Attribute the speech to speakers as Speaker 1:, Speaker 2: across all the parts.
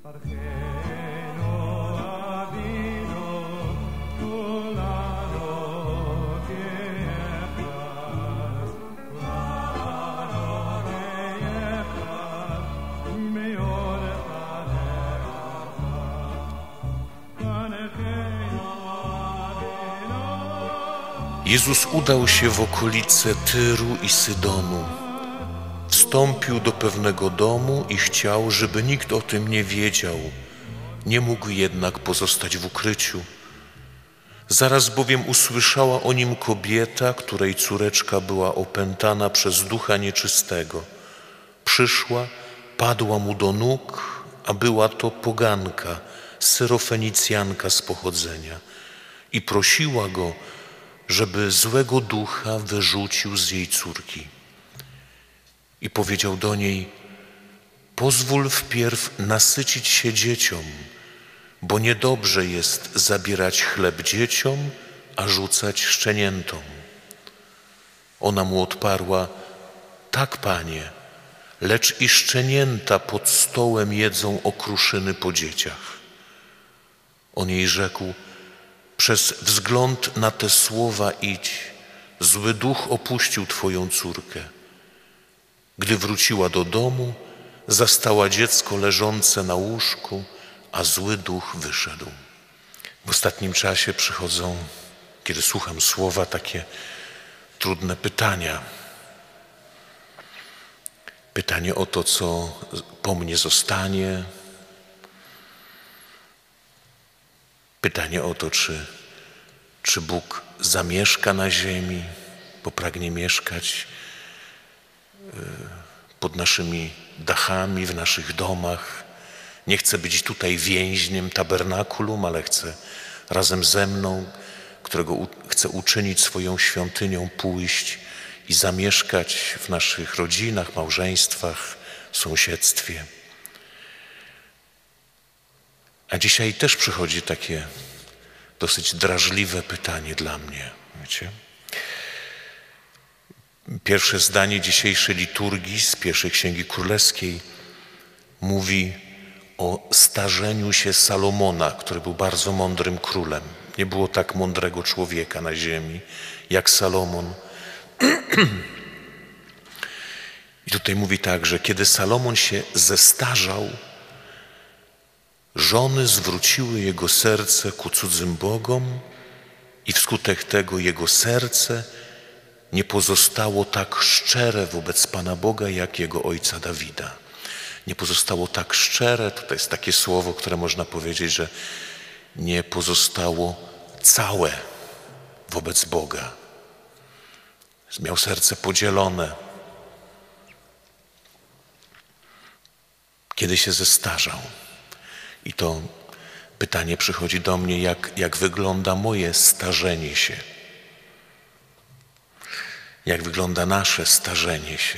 Speaker 1: Jezus udał się w okolice Tyru i Sydonu. Wstąpił do pewnego domu i chciał, żeby nikt o tym nie wiedział. Nie mógł jednak pozostać w ukryciu. Zaraz bowiem usłyszała o nim kobieta, której córeczka była opętana przez ducha nieczystego. Przyszła, padła mu do nóg, a była to poganka, Syrofenicjanka z pochodzenia, i prosiła go, żeby złego ducha wyrzucił z jej córki. I powiedział do niej: pozwól wpierw nasycić się dzieciom, bo niedobrze jest zabierać chleb dzieciom, a rzucać szczeniętom. Ona mu odparła: tak, Panie, lecz i szczenięta pod stołem jedzą okruszyny po dzieciach. On jej rzekł: przez wzgląd na te słowa idź, zły duch opuścił twoją córkę. Gdy wróciła do domu, zastała dziecko leżące na łóżku, a zły duch wyszedł. W ostatnim czasie przychodzą, kiedy słucham słowa, takie trudne pytania. Pytanie o to, co po mnie zostanie. Pytanie o to, czy Bóg zamieszka na ziemi, bo pragnie mieszkać pod naszymi dachami, w naszych domach. Nie chce być tutaj więźniem tabernakulum, ale chce razem ze mną, którego chce uczynić swoją świątynią, pójść i zamieszkać w naszych rodzinach, małżeństwach, sąsiedztwie. A dzisiaj też przychodzi takie dosyć drażliwe pytanie dla mnie. Wiecie? Pierwsze zdanie dzisiejszej liturgii z pierwszej Księgi Królewskiej mówi o starzeniu się Salomona, który był bardzo mądrym królem. Nie było tak mądrego człowieka na ziemi jak Salomon. I tutaj mówi tak, że kiedy Salomon się zestarzał, żony zwróciły jego serce ku cudzym bogom i wskutek tego jego serce nie pozostało tak szczere wobec Pana Boga, jak jego ojca Dawida. Nie pozostało tak szczere, to jest takie słowo, które można powiedzieć, że nie pozostało całe wobec Boga. Miał serce podzielone. Kiedy się zestarzał. I to pytanie przychodzi do mnie, jak wygląda moje starzenie się. Jak wygląda nasze starzenie się.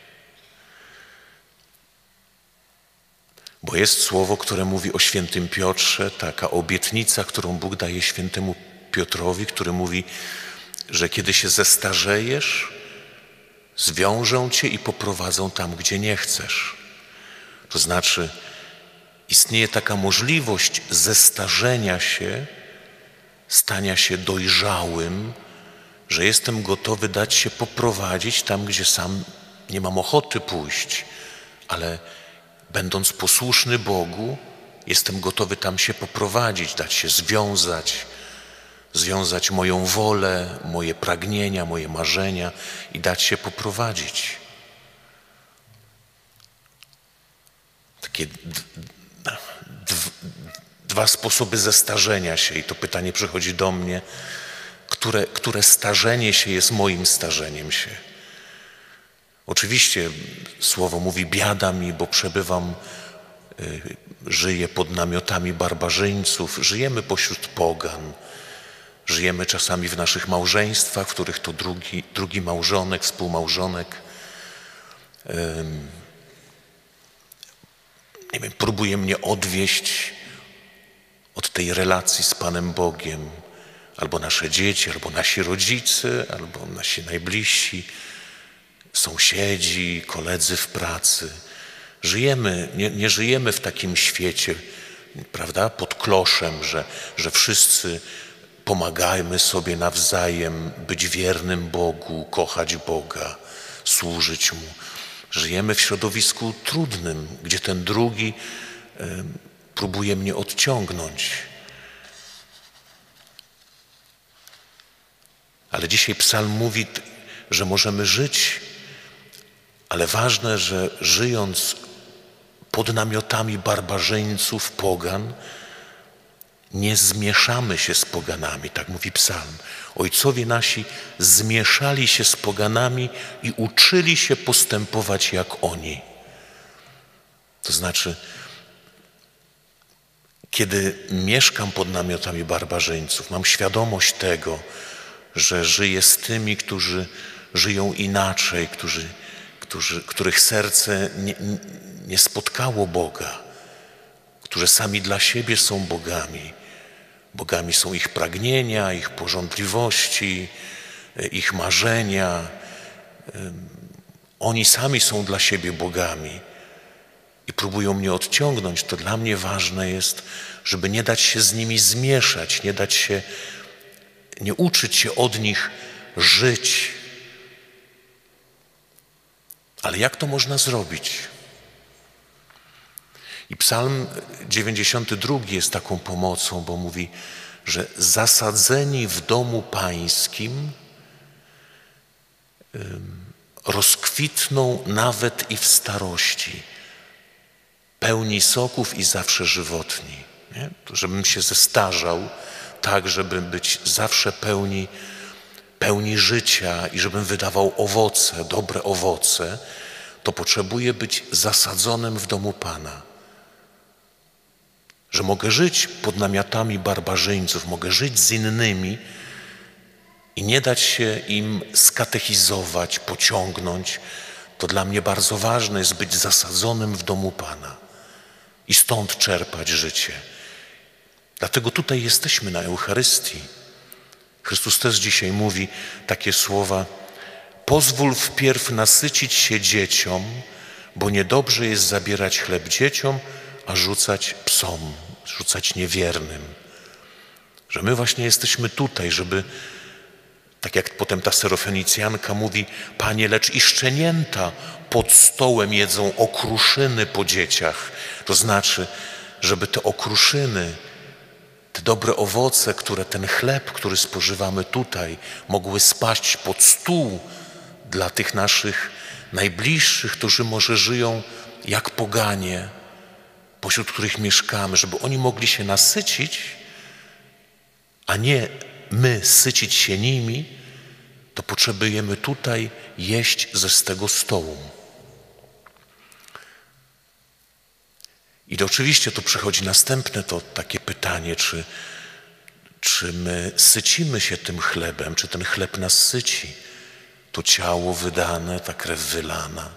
Speaker 1: Bo jest słowo, które mówi o świętym Piotrze, taka obietnica, którą Bóg daje świętemu Piotrowi, który mówi, że kiedy się zestarzejesz, zwiążą cię i poprowadzą tam, gdzie nie chcesz. To znaczy, istnieje taka możliwość zestarzenia się, stania się dojrzałym, że jestem gotowy dać się poprowadzić tam, gdzie sam nie mam ochoty pójść, ale będąc posłuszny Bogu, jestem gotowy tam się poprowadzić, dać się związać moją wolę, moje pragnienia, moje marzenia i dać się poprowadzić. Takie dwa sposoby zestarzenia się i to pytanie przychodzi do mnie, które starzenie się jest moim starzeniem się. Oczywiście słowo mówi: biada mi, bo przebywam, żyję pod namiotami barbarzyńców, żyjemy pośród pogan, żyjemy czasami w naszych małżeństwach, w których to drugi małżonek, współmałżonek próbuje mnie odwieść od tej relacji z Panem Bogiem, albo nasze dzieci, albo nasi rodzice, albo nasi najbliżsi, sąsiedzi, koledzy w pracy. Nie żyjemy w takim świecie, prawda, pod kloszem, że wszyscy pomagajmy sobie nawzajem być wiernym Bogu, kochać Boga, służyć Mu. Żyjemy w środowisku trudnym, gdzie ten drugi próbuje mnie odciągnąć. Ale dzisiaj psalm mówi, że możemy żyć, ale ważne, że żyjąc pod namiotami barbarzyńców, pogan, nie zmieszamy się z poganami, tak mówi psalm. Ojcowie nasi zmieszali się z poganami i uczyli się postępować jak oni. To znaczy, kiedy mieszkam pod namiotami barbarzyńców, mam świadomość tego, że żyję z tymi, którzy żyją inaczej, których serce nie spotkało Boga, którzy sami dla siebie są bogami. Bogami są ich pragnienia, ich pożądliwości, ich marzenia. Oni sami są dla siebie bogami i próbują mnie odciągnąć. To dla mnie ważne jest, żeby nie dać się z nimi zmieszać, nie uczyć się od nich żyć. Ale jak to można zrobić? I psalm 92 jest taką pomocą, bo mówi, że zasadzeni w domu pańskim rozkwitną nawet i w starości, pełni soków i zawsze żywotni. Nie? To żebym się zestarzał tak, żeby być zawsze pełni życia i żebym wydawał owoce, dobre owoce, to potrzebuję być zasadzonym w domu Pana. Że mogę żyć pod namiotami barbarzyńców, mogę żyć z innymi i nie dać się im skatechizować, pociągnąć. To dla mnie bardzo ważne jest być zasadzonym w domu Pana i stąd czerpać życie. Dlatego tutaj jesteśmy na Eucharystii. Chrystus też dzisiaj mówi takie słowa: pozwól wpierw nasycić się dzieciom, bo niedobrze jest zabierać chleb dzieciom, a rzucać psom, rzucać niewiernym. Że my właśnie jesteśmy tutaj, żeby, tak jak potem ta Serofenicjanka mówi, Panie, lecz i szczenięta pod stołem jedzą okruszyny po dzieciach. To znaczy, żeby te okruszyny, te dobre owoce, ten chleb, który spożywamy tutaj, mogły spaść pod stół dla tych naszych najbliższych, którzy może żyją jak poganie, pośród których mieszkamy, żeby oni mogli się nasycić, a nie my sycić się nimi, to potrzebujemy tutaj jeść z tego stołu. I oczywiście to przychodzi następne takie pytanie, czy my sycimy się tym chlebem, czy ten chleb nas syci, to ciało wydane, ta krew wylana.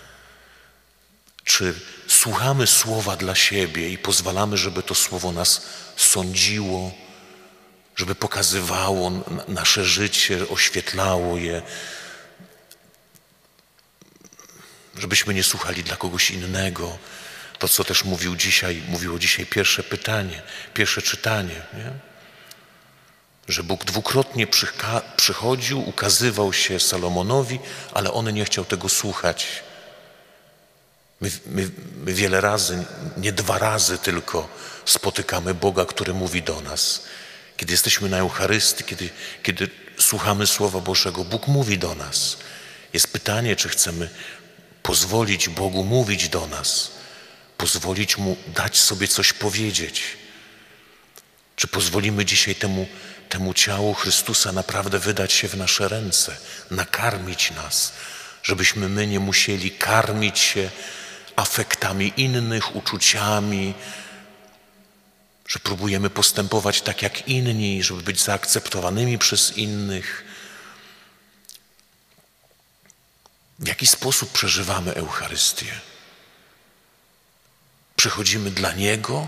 Speaker 1: Czy słuchamy słowa dla siebie i pozwalamy, żeby to słowo nas sądziło, żeby pokazywało nasze życie, oświetlało je, żebyśmy nie słuchali dla kogoś innego. To, co też mówiło dzisiaj pierwsze czytanie, nie? Że Bóg dwukrotnie przychodził, ukazywał się Salomonowi, ale on nie chciał tego słuchać. My wiele razy, nie 2 razy tylko spotykamy Boga, który mówi do nas. Kiedy jesteśmy na Eucharystii, kiedy słuchamy Słowa Bożego, Bóg mówi do nas. Jest pytanie, czy chcemy pozwolić Bogu mówić do nas, pozwolić Mu dać sobie coś powiedzieć. Czy pozwolimy dzisiaj temu ciału Chrystusa naprawdę wydać się w nasze ręce, nakarmić nas, żebyśmy my nie musieli karmić się afektami innych, uczuciami, że próbujemy postępować tak jak inni, żeby być zaakceptowanymi przez innych. W jaki sposób przeżywamy Eucharystię? Przychodzimy dla Niego?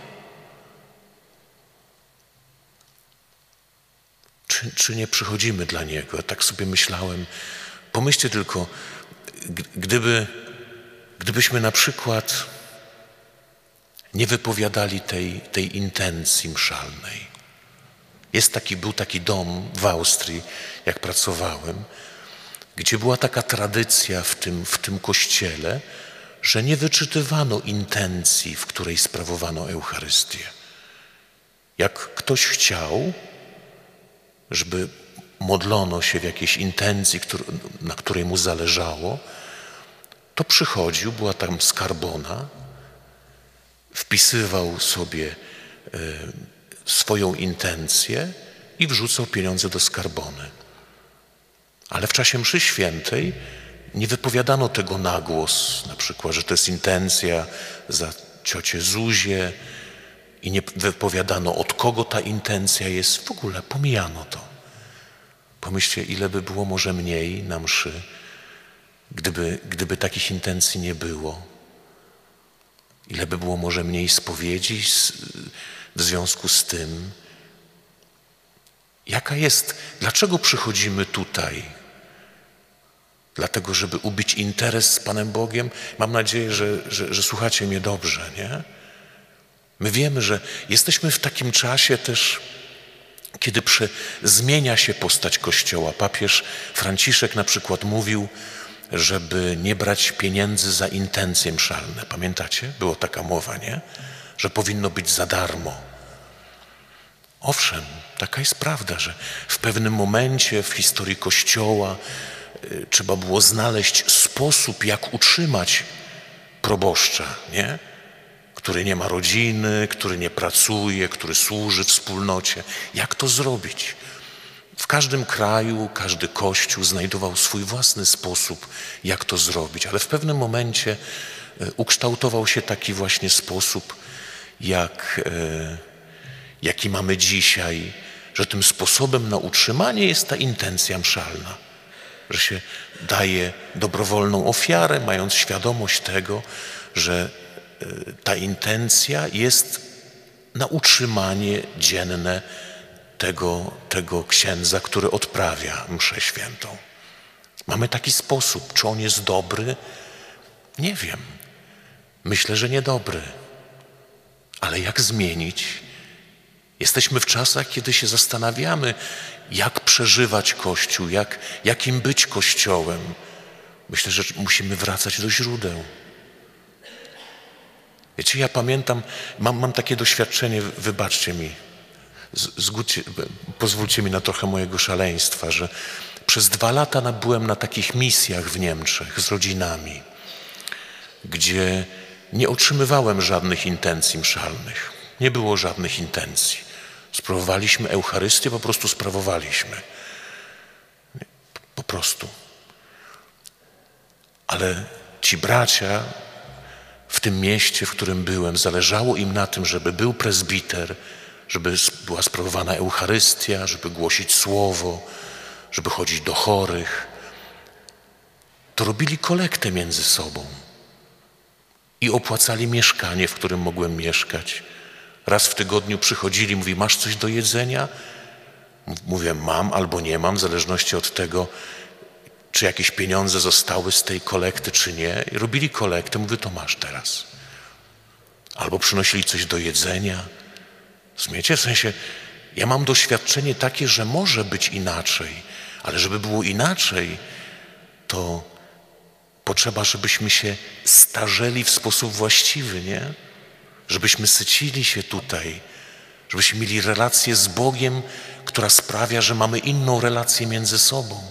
Speaker 1: Czy nie przychodzimy dla Niego? Tak sobie myślałem. Pomyślcie tylko, gdyby Gdybyśmy na przykład nie wypowiadali tej intencji mszalnej. Był taki dom w Austrii, jak pracowałem, gdzie była taka tradycja w tym kościele, że nie wyczytywano intencji, w której sprawowano Eucharystię. Jak ktoś chciał, żeby modlono się w jakiejś intencji, na której mu zależało, to przychodził, była tam skarbona, wpisywał sobie swoją intencję i wrzucał pieniądze do skarbony. Ale w czasie mszy świętej nie wypowiadano tego na głos, na przykład, że to jest intencja za ciocię Zuzię i nie wypowiadano, od kogo ta intencja jest. W ogóle pomijano to. Pomyślcie, ile by było może mniej na mszy, gdyby takich intencji nie było. Ile by było może mniej spowiedzi w związku z tym. Dlaczego przychodzimy tutaj? Dlatego, żeby ubić interes z Panem Bogiem? Mam nadzieję, że słuchacie mnie dobrze, nie? My wiemy, że jesteśmy w takim czasie też, kiedy zmienia się postać Kościoła. Papież Franciszek na przykład mówił, żeby nie brać pieniędzy za intencje mszalne. Pamiętacie? Była taka mowa, nie? Że powinno być za darmo. Owszem, taka jest prawda, że w pewnym momencie w historii Kościoła trzeba było znaleźć sposób, jak utrzymać proboszcza, nie? Który nie ma rodziny, który nie pracuje, który służy wspólnocie. Jak to zrobić? W każdym kraju, każdy kościół znajdował swój własny sposób, jak to zrobić, ale w pewnym momencie ukształtował się taki właśnie sposób, jaki mamy dzisiaj, że tym sposobem na utrzymanie jest ta intencja mszalna, że się daje dobrowolną ofiarę, mając świadomość tego, że ta intencja jest na utrzymanie dzienne tego księdza, który odprawia mszę świętą. Mamy taki sposób. Czy on jest dobry? Nie wiem. Myślę, że niedobry. Ale jak zmienić? Jesteśmy w czasach, kiedy się zastanawiamy, jak przeżywać Kościół, jakim być Kościołem. Myślę, że musimy wracać do źródeł. Wiecie, ja pamiętam, mam takie doświadczenie, wybaczcie mi, pozwólcie mi na trochę mojego szaleństwa, że przez 2 lata byłem na takich misjach w Niemczech z rodzinami, gdzie nie otrzymywałem żadnych intencji mszalnych. Nie było żadnych intencji. Sprawowaliśmy Eucharystię, po prostu sprawowaliśmy. Po prostu. Ale ci bracia w tym mieście, w którym byłem, zależało im na tym, żeby był prezbiter, żeby była sprawowana Eucharystia, żeby głosić słowo, żeby chodzić do chorych. To robili kolektę między sobą i opłacali mieszkanie, w którym mogłem mieszkać. Raz w tygodniu przychodzili, mówi, masz coś do jedzenia? Mówię, mam albo nie mam, w zależności od tego, czy jakieś pieniądze zostały z tej kolekty, czy nie. I robili kolektę, mówię, to masz teraz. Albo przynosili coś do jedzenia. Rozumiecie? W sensie, ja mam doświadczenie takie, że może być inaczej, ale żeby było inaczej, to potrzeba, żebyśmy się starzeli w sposób właściwy, nie? Żebyśmy sycili się tutaj, żebyśmy mieli relację z Bogiem, która sprawia, że mamy inną relację między sobą.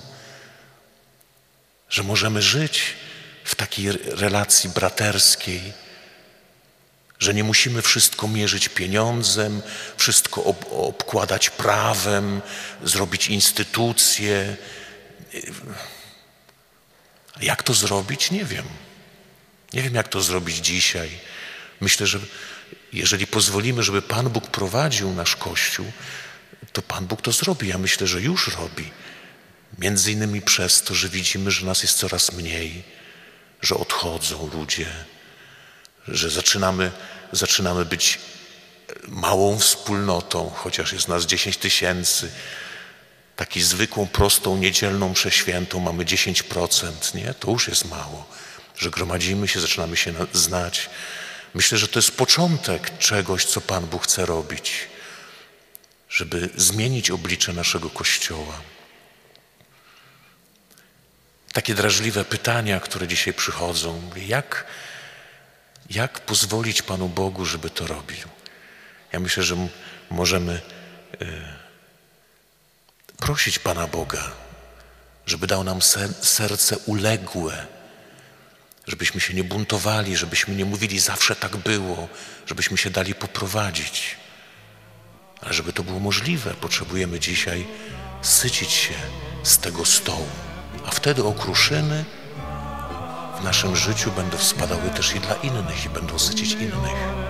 Speaker 1: Że możemy żyć w takiej relacji braterskiej, że nie musimy wszystko mierzyć pieniądzem, wszystko obkładać prawem, zrobić instytucje. Jak to zrobić? Nie wiem. Nie wiem, jak to zrobić dzisiaj. Myślę, że jeżeli pozwolimy, żeby Pan Bóg prowadził nasz Kościół, to Pan Bóg to zrobi. Ja myślę, że już robi. Między innymi przez to, że widzimy, że nas jest coraz mniej, że odchodzą ludzie, że zaczynamy być małą wspólnotą, chociaż jest nas 10 000. Taką zwykłą, prostą, niedzielną mszę świętą mamy 10%, nie? To już jest mało. że gromadzimy się, zaczynamy się znać. Myślę, że to jest początek czegoś, co Pan Bóg chce robić, żeby zmienić oblicze naszego Kościoła. Takie drażliwe pytania, które dzisiaj przychodzą. Jak pozwolić Panu Bogu, żeby to robił? Ja myślę, że możemy prosić Pana Boga, żeby dał nam serce uległe, żebyśmy się nie buntowali, żebyśmy nie mówili zawsze tak było, żebyśmy się dali poprowadzić. Ale żeby to było możliwe, potrzebujemy dzisiaj sycić się z tego stołu. A wtedy okruszyny w naszym życiu będą spadały też i dla innych i będą sycić innych.